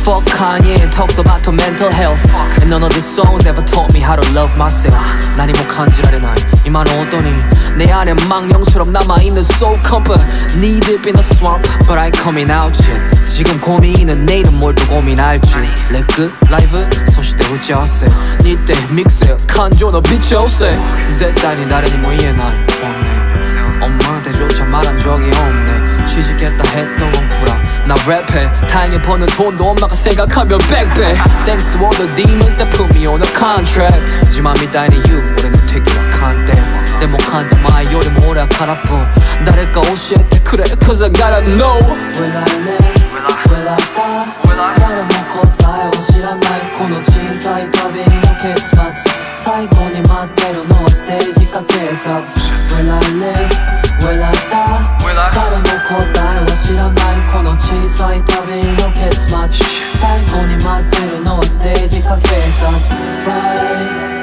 Fuck Kanye and talks about her mental health. And none of the songs ever taught me how to love myself. 난이 뭐 간지라려나 이 말 오더니 내 안에 망령처럼 남아있는 soul comfort. Knee deep in the swamp but I ain't coming out yet. 지금 고민은 내일은 뭘 또 고민할지. 랩끝 라이브 소시대 우찌하세 니때 믹스에 간조너 비춰오세.絶対に誰にも言えない本音엄마한테조차 말한 적이 없네. 취직했다 했던 건 구라 나 랩해 다행히 버는 돈도 엄마가 생각하면 100배. Thanks to all the demons that put me on a contract. 지만 믿다니 you俺の敵は勘ででも勘で前よりも俺は空っぽ。誰か教えてくれ Cause I gotta know. Will I live? Will I die? 誰も答えを知らないこの小さい旅の結末。最後に待ってるのはステージか警察。 Will I live? Will I die? 誰も答えは知らないこの小さい旅の結末。最後に待ってるのはステージか警察。Right?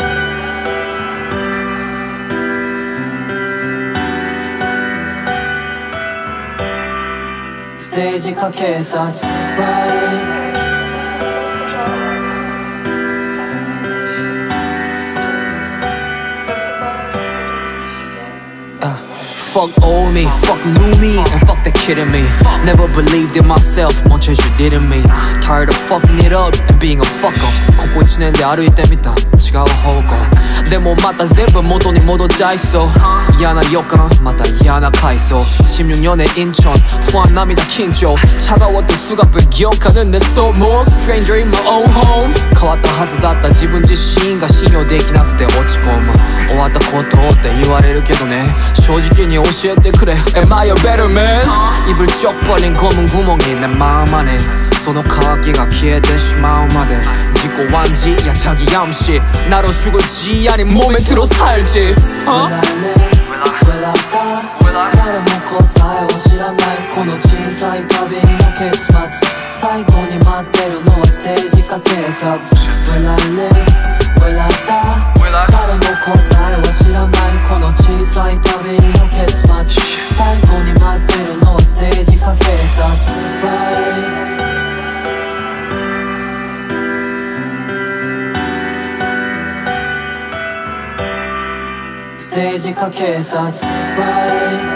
ステージか警察 Right Fuck old me, fuck new me, and fuck that kid in me. Never believed in myself, much as you did in me. Tired of fucking it up and being a fuck up. ここ1年で歩いてみた違う方向。でもまた全部元に戻っちゃいそう。嫌な予感、また嫌な回想。16년의 인천, 후한 남이다 긴張. 차가웠던 수갑을 기억하는 내 soul. More stranger in my own home. 変わったはずだった自分自身が信用できなくて落ち込む。終わったことって言われるけどね。正直に教えてくれ Am I a better man? 입을 쩍 벌린 검은 구멍이 내 마음 안에. その渇きが消えてしまうまで自己暗示や자기 암시. 나로 죽을지 아님 몸에 들어 살지. Will I live? Will I die? 誰も答えを知らないこの小さい旅の結末。最後に待ってるのはステージか警察。 Will I live? Will I die? 誰も答えは知らないこの小さい旅の結末。最後に待ってるのはステージか警察。Right?ステージか警察 Right